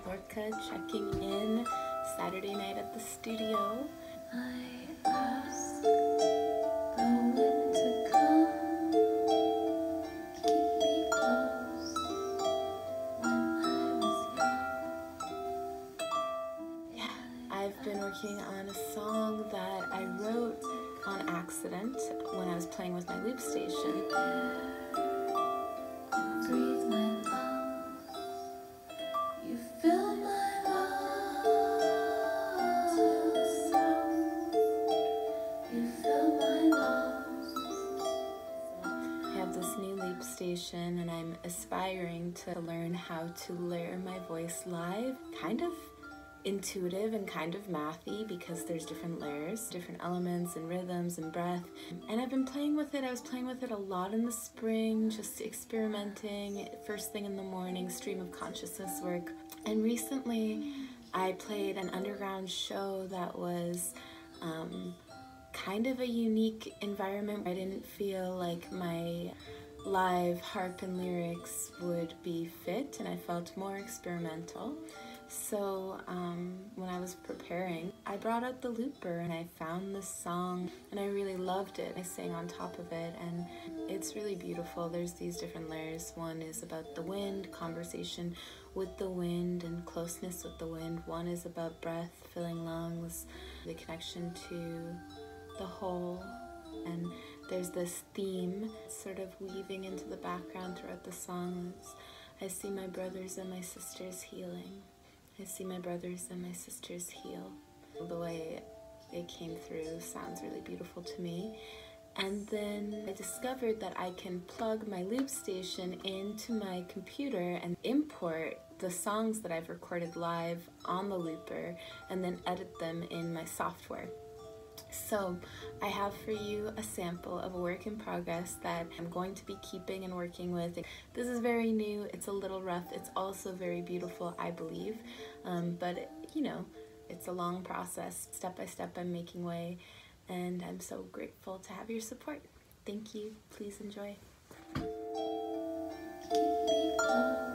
Lorka checking in Saturday night at the studio. I ask the wind to come, keep me close when I was young. Yeah, I've been working on a song that I wrote on accident when I was playing with my loop station. Breathe my lungs, you fill my lungs till the sound, you fill my lungs. I have this new loop station and I'm aspiring to learn how to layer my voice live, kind of intuitive and kind of mathy because there's different layers, different elements and rhythms and breath. And I've been playing with it. I was playing with it a lot in the spring, just experimenting, first thing in the morning, stream of consciousness work. And recently I played an underground show that was kind of a unique environment. I didn't feel like my live harp and lyrics would be fit, and I felt more experimental. So when I was preparing, I brought out the looper and I found this song and I really loved it. I sang on top of it and it's really beautiful. There's these different layers. One is about the wind, conversation with the wind and closeness with the wind. One is about breath, filling lungs, the connection to the whole. And there's this theme sort of weaving into the background throughout the song. I see my brothers and my sisters healing. I see my brothers and my sisters heal. The way it came through sounds really beautiful to me. And then I discovered that I can plug my loop station into my computer and import the songs that I've recorded live on the looper and then edit them in my software. So I have for you a sample of a work in progress that I'm going to be keeping and working with. This is very new, it's a little rough, it's also very beautiful, I believe, but you know, it's a long process. Step by step I'm making way, and I'm so grateful to have your support. Thank you, please enjoy. Keep me close.